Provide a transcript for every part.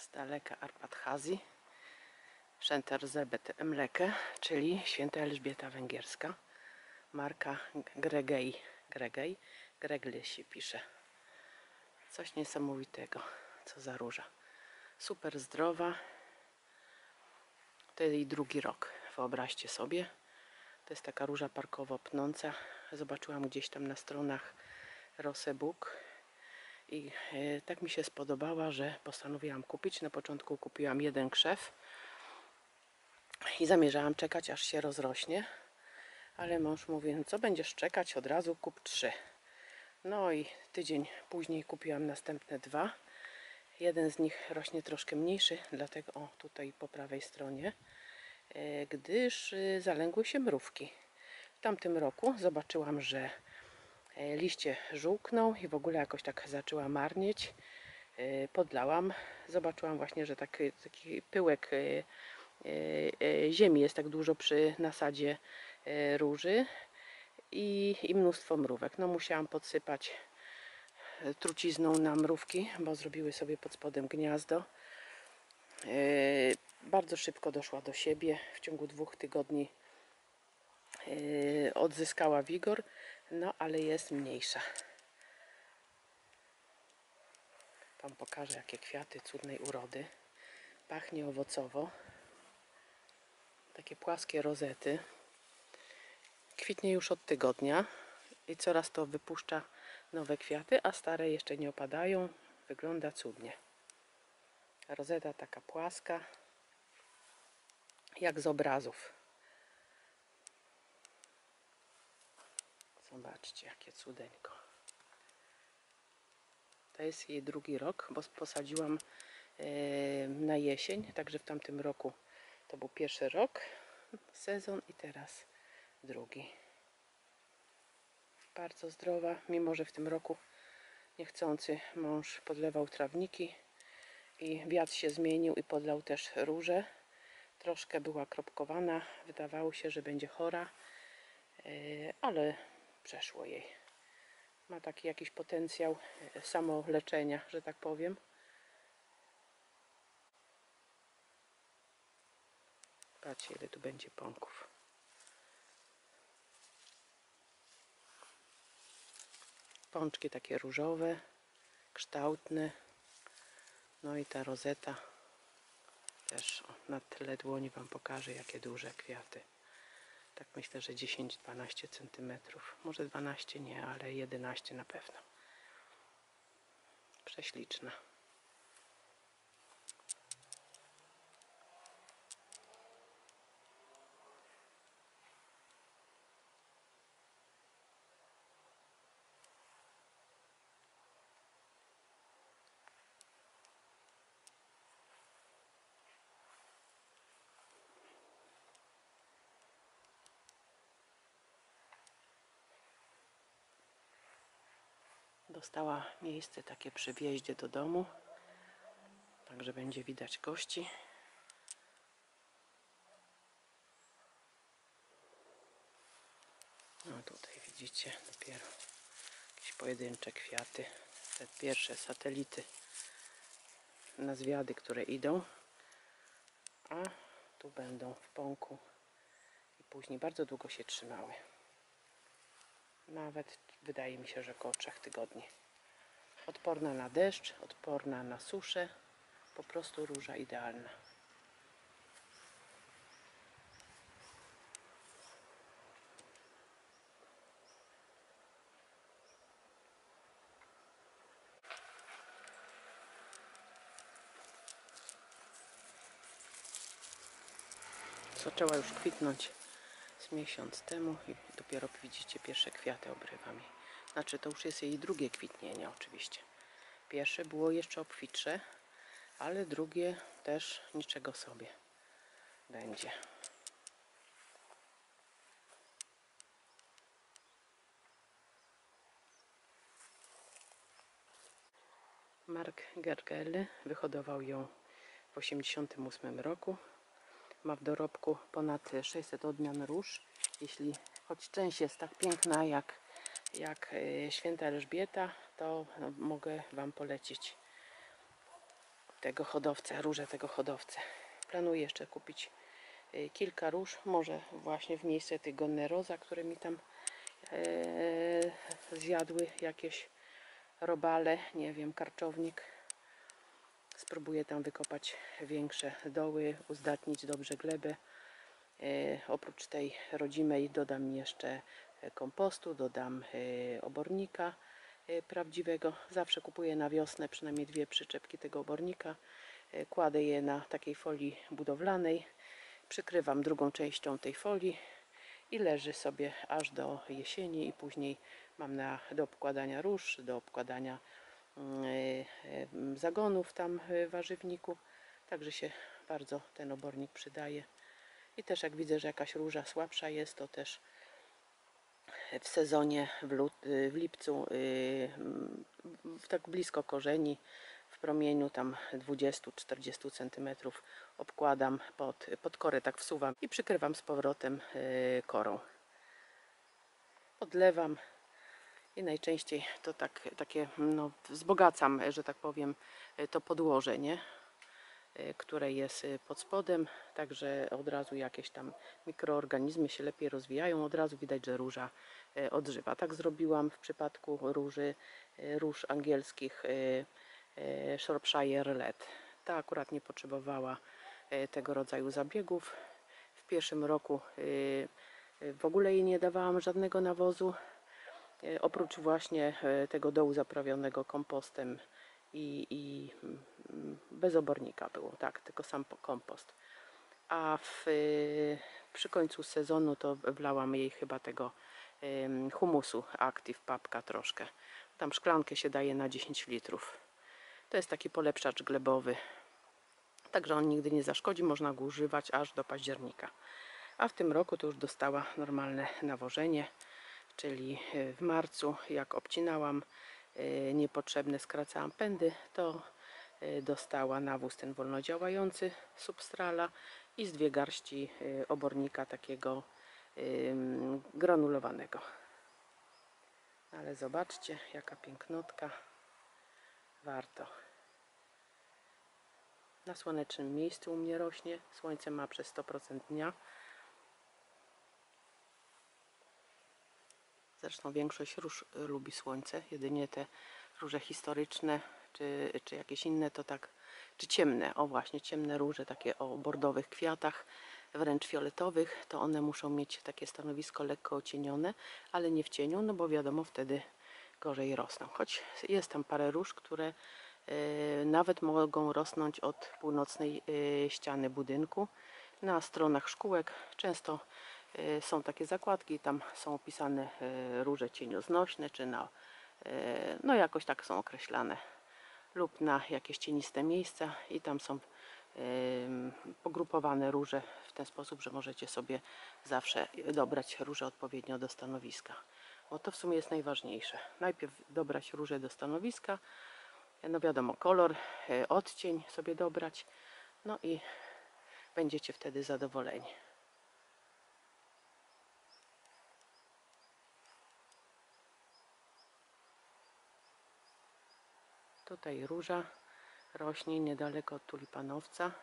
z daleka Arpadhazi, Szent-Elizabeth Emleke, czyli Święta Elżbieta Węgierska, marka Gregli się pisze. Coś niesamowitego, co za róża. Super zdrowa. To jej drugi rok, wyobraźcie sobie. To jest taka róża parkowo pnąca. Zobaczyłam gdzieś tam na stronach Rosebuk i tak mi się spodobała, że postanowiłam kupić. Na początku kupiłam jeden krzew i zamierzałam czekać, aż się rozrośnie, ale mąż mówi, no co będziesz czekać, od razu kup 3. No i tydzień później kupiłam następne 2. Jeden z nich rośnie troszkę mniejszy, dlatego o, tutaj po prawej stronie, gdyż zalęgły się mrówki. W tamtym roku zobaczyłam, że liście żółkną i w ogóle jakoś tak zaczęła marnieć. Podlałam, zobaczyłam właśnie, że taki pyłek ziemi jest tak dużo przy nasadzie róży i mnóstwo mrówek. No musiałam podsypać trucizną na mrówki, bo zrobiły sobie pod spodem gniazdo. Bardzo szybko doszła do siebie. W ciągu 2 tygodni odzyskała wigor, no ale jest mniejsza. Wam pokażę, jakie kwiaty cudnej urody. Pachnie owocowo. Takie płaskie rozety. Kwitnie już od tygodnia i coraz to wypuszcza nowe kwiaty, a stare jeszcze nie opadają. Wygląda cudnie. Rozeta taka płaska, jak z obrazów. Zobaczcie, jakie cudeńko. To jest jej drugi rok, bo posadziłam na jesień, także w tamtym roku to był pierwszy rok, sezon i teraz drugi. Bardzo zdrowa, mimo że w tym roku niechcący mąż podlewał trawniki i wiatr się zmienił i podlał też różę. Troszkę była kropkowana, wydawało się, że będzie chora, ale przeszło jej. Ma taki jakiś potencjał samoleczenia, że tak powiem. Patrzcie, ile tu będzie pąków. Pączki takie różowe, kształtne. No i ta rozeta też na tle dłoni Wam pokażę, jakie duże kwiaty. Tak myślę, że 10-12 cm. Może 12 nie, ale 11 na pewno. Prześliczna. Dostała miejsce takie przy wjeździe do domu, także będzie widać gości. No tutaj widzicie dopiero jakieś pojedyncze kwiaty, te pierwsze satelity na zwiady, które idą, a tu będą w pąku i później bardzo długo się trzymały. Nawet wydaje mi się, że około 3 tygodni. Odporna na deszcz, odporna na suszę, po prostu róża idealna. Zaczęła już kwitnąć z miesiąc temu i dopiero widzicie pierwsze kwiaty obrywa mi. Znaczy to już jest jej drugie kwitnienie oczywiście. Pierwsze było jeszcze obfitsze, ale drugie też niczego sobie będzie. Mark Gergely wyhodował ją w 1988 roku. Ma w dorobku ponad 600 odmian róż. Jeśli choć część jest tak piękna jak Święta Elżbieta, to mogę Wam polecić tego hodowcę, róże tego hodowcę. Planuję jeszcze kupić kilka róż, może właśnie w miejsce tych Gonnerosa, które mi tam zjadły jakieś robale, nie wiem, karczownik. Spróbuję tam wykopać większe doły, uzdatnić dobrze glebę. Oprócz tej rodzimej dodam jeszcze kompostu, dodam obornika prawdziwego. Zawsze kupuję na wiosnę przynajmniej 2 przyczepki tego obornika. Kładę je na takiej folii budowlanej, przykrywam drugą częścią tej folii i leży sobie aż do jesieni i później mam do obkładania róż, do obkładania zagonów tam w warzywniku. Także się bardzo ten obornik przydaje. I też jak widzę, że jakaś róża słabsza jest, to też w sezonie, w lipcu, tak blisko korzeni, w promieniu tam 20-40 cm obkładam pod korę, tak wsuwam i przykrywam z powrotem korą. Podlewam i najczęściej to takie no, wzbogacam, że tak powiem, to podłoże, nie? Które jest pod spodem, także od razu jakieś tam mikroorganizmy się lepiej rozwijają, od razu widać, że róża odżywa. Tak zrobiłam w przypadku róż angielskich Shropshire Red. Ta akurat nie potrzebowała tego rodzaju zabiegów. W pierwszym roku w ogóle jej nie dawałam żadnego nawozu, oprócz właśnie tego dołu zaprawionego kompostem i bez obornika było, tak, tylko sam kompost. A przy końcu sezonu to wlałam jej chyba tego humusu Active Papka troszkę. Tam szklankę się daje na 10 litrów. To jest taki polepszacz glebowy. Także on nigdy nie zaszkodzi, można go używać aż do października. A w tym roku to już dostała normalne nawożenie, czyli w marcu, jak obcinałam niepotrzebne, skracałam pędy, to dostała nawóz ten wolnodziałający Substrala i z 2 garści obornika takiego granulowanego. Ale zobaczcie, jaka pięknotka. Warto. Na słonecznym miejscu u mnie rośnie. Słońce ma przez 100% dnia. Zresztą większość róż lubi słońce. Jedynie te róże historyczne czy jakieś inne to tak, czy ciemne, o właśnie, ciemne róże, takie o bordowych kwiatach, wręcz fioletowych, to one muszą mieć takie stanowisko lekko ocienione, ale nie w cieniu, no bo wiadomo, wtedy gorzej rosną. Choć jest tam parę róż, które nawet mogą rosnąć od północnej ściany budynku. Na stronach szkółek często są takie zakładki, tam są opisane róże cienioznośne, czy no jakoś tak są określane, lub na jakieś cieniste miejsca i tam są pogrupowane róże w ten sposób, że możecie sobie zawsze dobrać róże odpowiednio do stanowiska. Bo to w sumie jest najważniejsze. Najpierw dobrać róże do stanowiska, no wiadomo, kolor, odcień sobie dobrać, no i będziecie wtedy zadowoleni. Tutaj róża rośnie niedaleko od tulipanowca.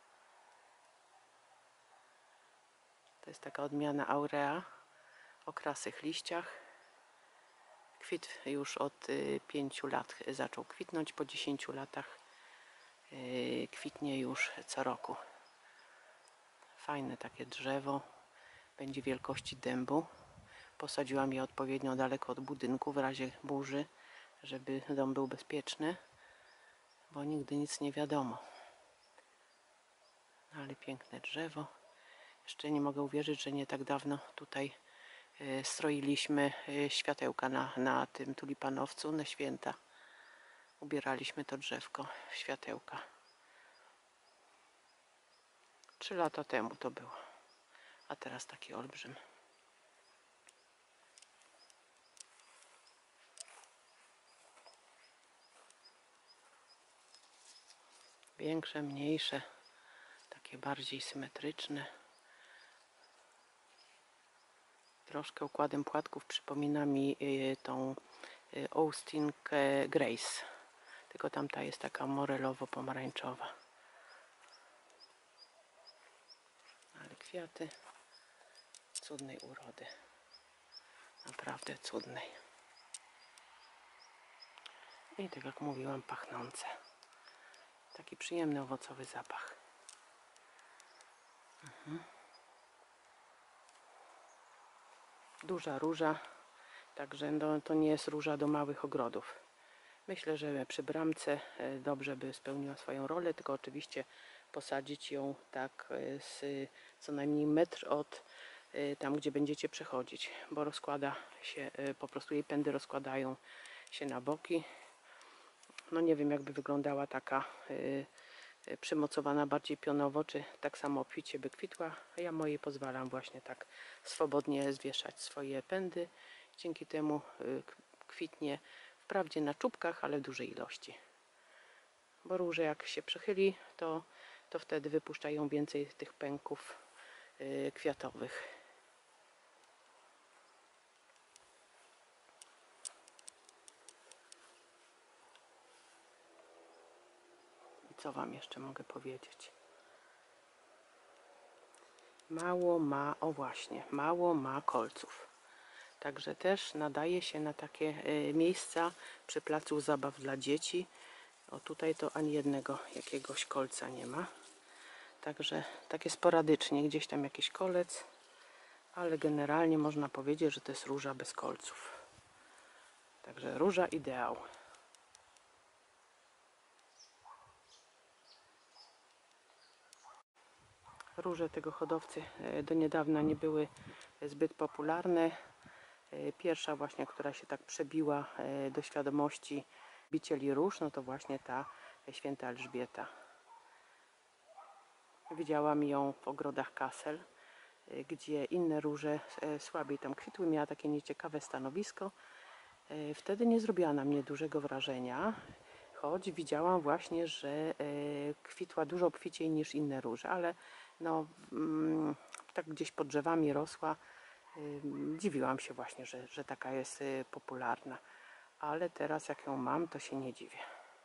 To jest taka odmiana aurea o krasych liściach. Kwit już od 5 lat zaczął kwitnąć, po 10 latach kwitnie już co roku. Fajne takie drzewo, będzie wielkości dębu. Posadziłam je odpowiednio daleko od budynku w razie burzy, żeby dom był bezpieczny, bo nigdy nic nie wiadomo. Ale piękne drzewo. Jeszcze nie mogę uwierzyć, że nie tak dawno tutaj stroiliśmy światełka na tym tulipanowcu na święta. Ubieraliśmy to drzewko w światełka. 3 lata temu to było. A teraz taki olbrzym. Większe, mniejsze, takie bardziej symetryczne. Troszkę układem płatków przypomina mi tą Austin Grace. tylko tamta jest taka morelowo-pomarańczowa. Ale kwiaty cudnej urody. Naprawdę cudnej. I tak jak mówiłam, pachnące. Taki przyjemny, owocowy zapach. Duża róża, także no, to nie jest róża do małych ogrodów. Myślę, że przy bramce dobrze by spełniła swoją rolę, tylko oczywiście posadzić ją tak z co najmniej metr od tam, gdzie będziecie przechodzić, bo rozkłada się, po prostu jej pędy rozkładają się na boki. No nie wiem, jakby wyglądała taka przymocowana bardziej pionowo, czy tak samo obficie by kwitła. Ja mojej pozwalam właśnie tak swobodnie zwieszać swoje pędy. Dzięki temu kwitnie wprawdzie na czubkach, ale w dużej ilości. Bo róże jak się przychyli, to wtedy wypuszczają więcej tych pęków kwiatowych. I co Wam jeszcze mogę powiedzieć? Mało ma, o właśnie, mało ma kolców. Także też nadaje się na takie miejsca przy placu zabaw dla dzieci. O, tutaj to ani jednego jakiegoś kolca nie ma. Także takie sporadycznie, gdzieś tam jakiś kolec, ale generalnie można powiedzieć, że to jest róża bez kolców. Także róża ideał. Róże tego hodowcy do niedawna nie były zbyt popularne. Pierwsza właśnie, która się tak przebiła do świadomości bicieli róż, no to właśnie ta Święta Elżbieta. Widziałam ją w ogrodach Kassel, gdzie inne róże słabiej tam kwitły, miała takie nieciekawe stanowisko. Wtedy nie zrobiła na mnie dużego wrażenia, choć widziałam właśnie, że kwitła dużo obficiej niż inne róże, ale no, tak gdzieś pod drzewami rosła. Dziwiłam się właśnie, że taka jest popularna, ale teraz jak ją mam, to się nie dziwię.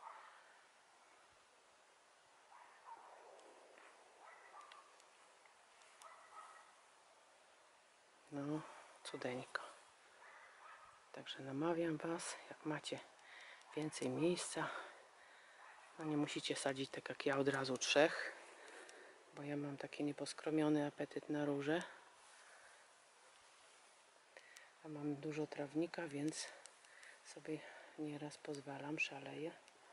No, cudeńko. Także namawiam Was, jak macie więcej miejsca, no nie musicie sadzić tak jak ja od razu 3, bo ja mam taki nieposkromiony apetyt na róże. A mam dużo trawnika, więc sobie nieraz pozwalam, szaleję.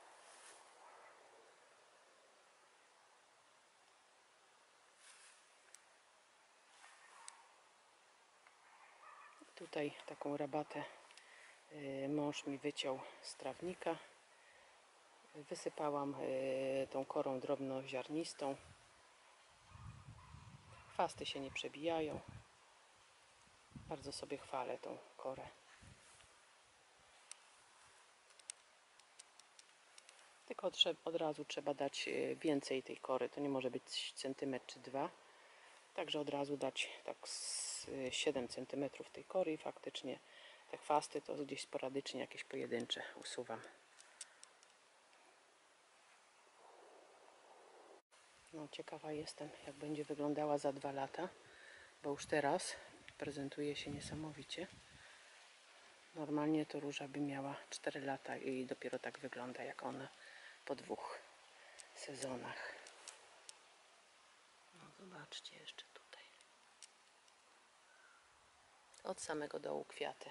Tutaj taką rabatę mąż mi wyciął z trawnika. Wysypałam tą korą drobnoziarnistą. Chwasty się nie przebijają. Bardzo sobie chwalę tą korę. Tylko od razu trzeba dać więcej tej kory. To nie może być centymetr czy 2. Także od razu dać tak z 7 cm tej kory i faktycznie te chwasty to gdzieś sporadycznie jakieś pojedyncze usuwam. No, ciekawa jestem, jak będzie wyglądała za 2 lata, bo już teraz prezentuje się niesamowicie. Normalnie to róża by miała 4 lata i dopiero tak wygląda jak ona po 2 sezonach. No, zobaczcie jeszcze tutaj. Od samego dołu kwiaty.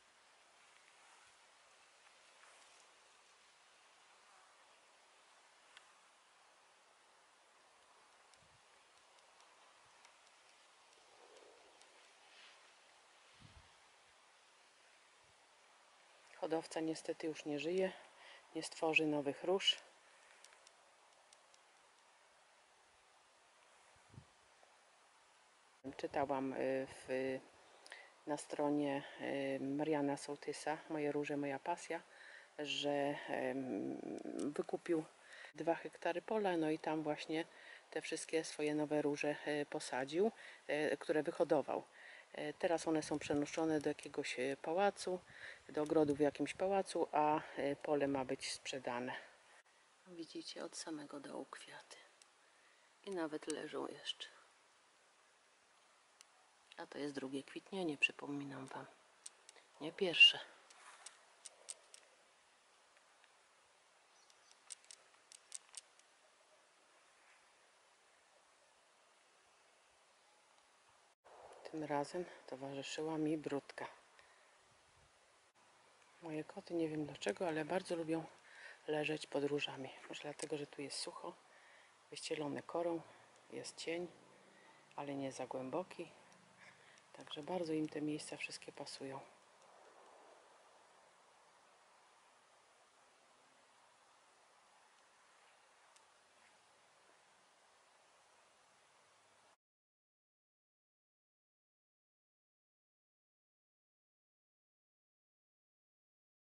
Hodowca niestety już nie żyje, nie stworzy nowych róż. Czytałam na stronie Mariana Sołtysa, Moje róże, moja pasja, że wykupił 2 hektary pola, no i tam właśnie te wszystkie swoje nowe róże posadził, które wyhodował. Teraz one są przenoszone do jakiegoś pałacu, do ogrodu w jakimś pałacu, a pole ma być sprzedane. Widzicie, od samego dołu kwiaty. I nawet leżą jeszcze. A to jest drugie kwitnienie, przypominam Wam. Nie pierwsze. Tym razem towarzyszyła mi bródka. Moje koty, nie wiem dlaczego, ale bardzo lubią leżeć pod różami. Może dlatego, że tu jest sucho, wyścielone korą, jest cień, ale nie za głęboki. Także bardzo im te miejsca wszystkie pasują.